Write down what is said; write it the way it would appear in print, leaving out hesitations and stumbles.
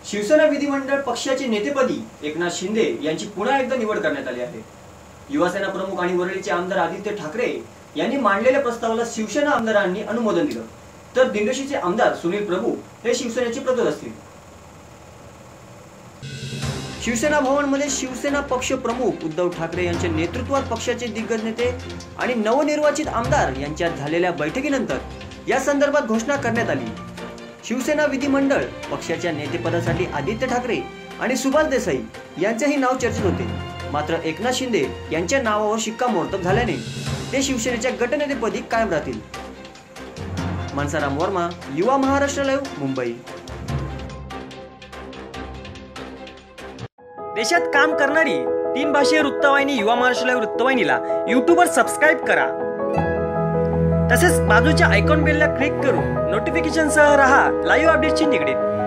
शिवसेना विधिमंडळ पक्षाचे नेतेपदी एकनाथ शिंदे यांची पुन्हा एकदा निवड करण्यात आली आहे। युवासेना प्रमुख आणि वरळीचे आमदार आदित्य ठाकरे यांनी मांडलेल्या प्रस्तावाला शिवसेना आमदारांनी अनुमोदन दिलं, तर दिंडोशीचे आमदार सुनील प्रभू हे शिवसेनेचे प्रतोद असतील। शिवसेना भवनमध्ये शिवसेना पक्ष प्रमुख उद्धव ठाकरे यांच्या नेतृत्वात पक्षाचे दिग्गज नेते आणि नवनिर्वाचित आमदार यांच्यात झालेल्या बैठकीनंतर या संदर्भात घोषणा करण्यात आली। शिवसेना विधिमंडळ पक्षाच्या नेतेपदासाठी आदित्य ठाकरे आणि सुभाष देसाई यांचेही नाव चर्चेत होते, मात्र एकनाथ शिंदे यांच्या नावावर शिक्कामोर्तब झाल्याने ते शिवसेनेच्या गटनेतेपदी कायम राहतील। मनसाराम वर्मा, युवा महाराष्ट्र लाईव्ह, मुंबई। देशात काम करणारी 3 भाषीय वृत्तवाहिनी युवा महाराष्ट्र लाईव्ह वृत्तवाहिनीला यूट्यूबवर सबस्क्राईब करा। तसेच बाजूच्या आयकॉन बेलला क्लिक करून नोटिफिकेशनसह रहा लाईव्ह अपडेटशी निगडीत।